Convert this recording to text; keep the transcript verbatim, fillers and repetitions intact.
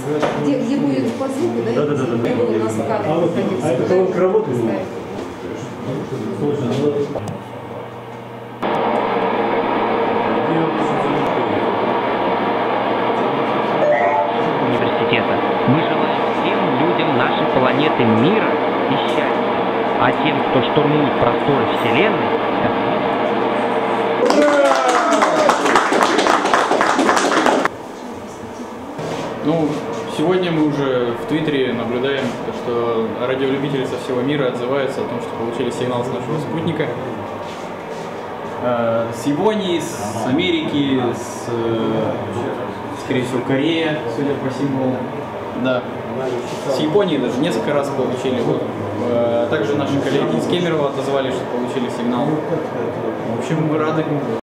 Где, где будет по звуку, да? Да, да, да, да. Я был у нас в кадре. А, вот, а это колонка работает? Университета. Мы желаем всем людям нашей планеты мира и счастья, а тем, кто штурмует просторы Вселенной, Ну, сегодня мы уже в Твиттере наблюдаем, что радиолюбители со всего мира отзываются о том, что получили сигнал с нашего спутника. Э, с Японии, с Америки, с, э, скорее всего, Корея, судя по символу. Да. С Японии даже несколько раз получили. Вот. Э, также наши коллеги из Кемерово отозвались, что получили сигнал. В общем, мы рады.